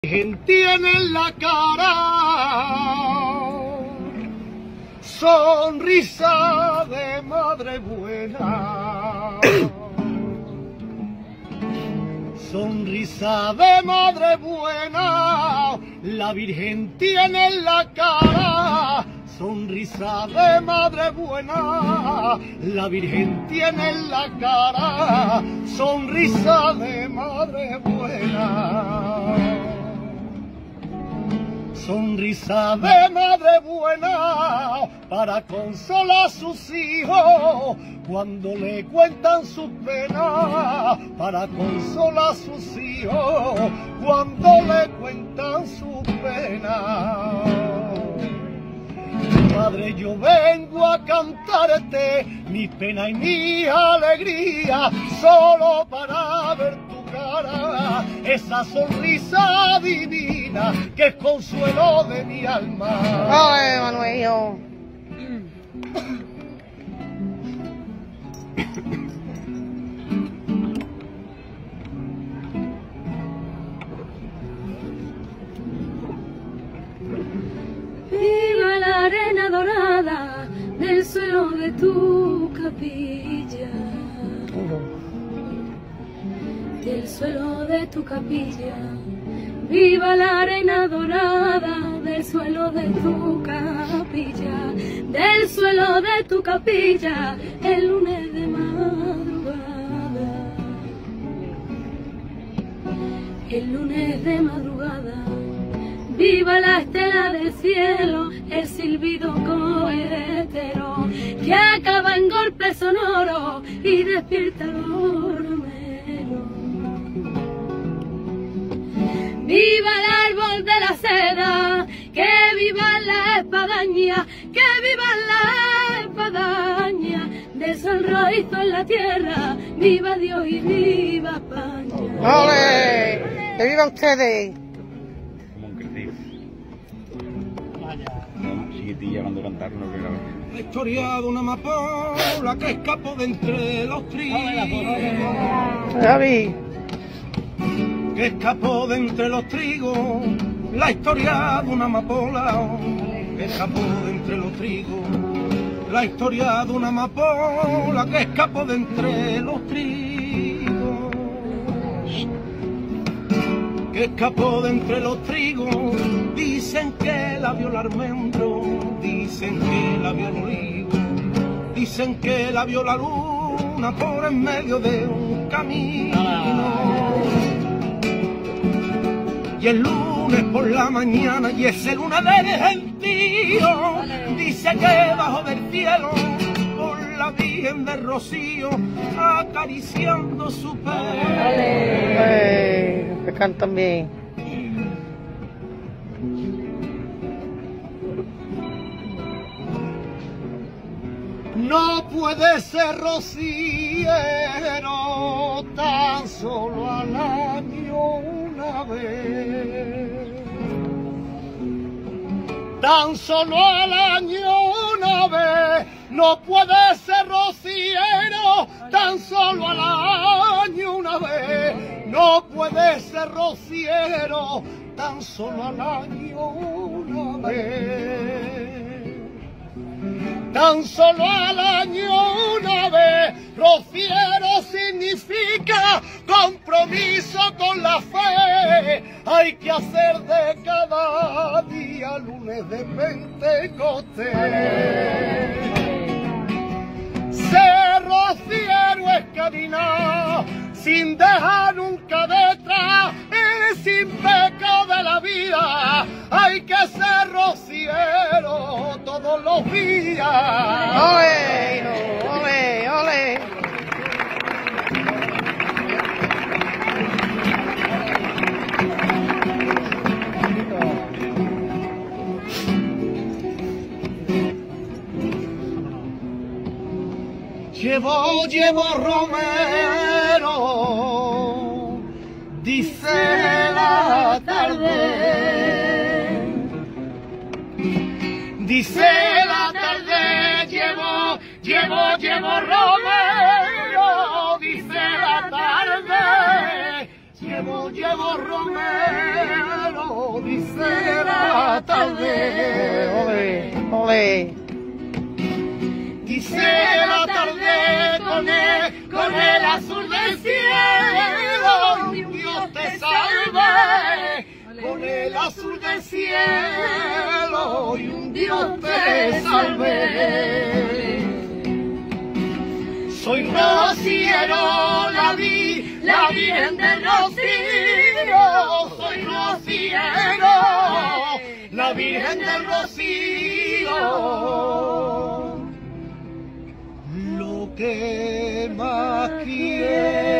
Tiene en la cara sonrisa de madre buena, sonrisa de madre buena. La Virgen tiene en la cara sonrisa de madre buena. La Virgen tiene en la cara sonrisa de madre buena. Sonrisa de madre buena para consolar a sus hijos cuando le cuentan sus penas, para consolar a sus hijos cuando le cuentan sus penas. Madre, yo vengo a cantarte mi pena y mi alegría, solo para ver tu cara, esa sonrisa divina que es consuelo de mi alma. ¡Ay, Manuel! Viva la arena dorada del suelo de tu capilla, del suelo de tu capilla. Viva la arena dorada del suelo de tu capilla, del suelo de tu capilla, el lunes de madrugada, el lunes de madrugada. Viva la estela del cielo, el silbido cohetero que acaba en golpe sonoro y despierta el ormero. Viva el árbol de la seda, que viva la espadaña, que viva la espadaña de sol rojizo en la tierra. Viva Dios y viva España. ¡Ole! ¡Que viva ustedes! Chiquitilla cuando cantaron lo que era. La historia de una amapola que escapó de entre los trigos, Javi. que escapó de entre los trigos. La historia de una amapola que escapó de entre los trigos. La historia de una amapola que escapó de entre los trigos, que escapó de entre los trigos. Dicen que la vio el almendro, dicen que la vio el olivo, dicen que la vio la luna por en medio de un camino. Y el lunes por la mañana, y ese luna de gentío, dice que bajo del cielo, por la Virgen del Rocío, acariciando su pelo. Que cantan bien. No puede ser rociero tan solo al año una vez, tan solo al año una vez. No puede ser rociero tan solo al año una vez, no puede ser rociero tan solo al año una vez. Tan solo al año una vez. Rociero significa compromiso con la fe. Hay que hacer de cada día lunes de Pentecostés. Ser rociero es caminar sin dejar nunca detrás y sin pecado de la vida. Hay que ser rociero todos los días. ¡Ole! ¡Ole! ¡Ole! Llevo romero, dice la tarde, dice la tarde. Llevo romero, dice la tarde. Llevo romero, la tarde. Ole, ole. Quise la tarde con el azul del cielo, y Dios te salve. Con el azul del cielo, y un Dios te salve. Soy rociero, la Virgen del Rocío. Soy rociero, la Virgen del Rocío. Lo que más quiero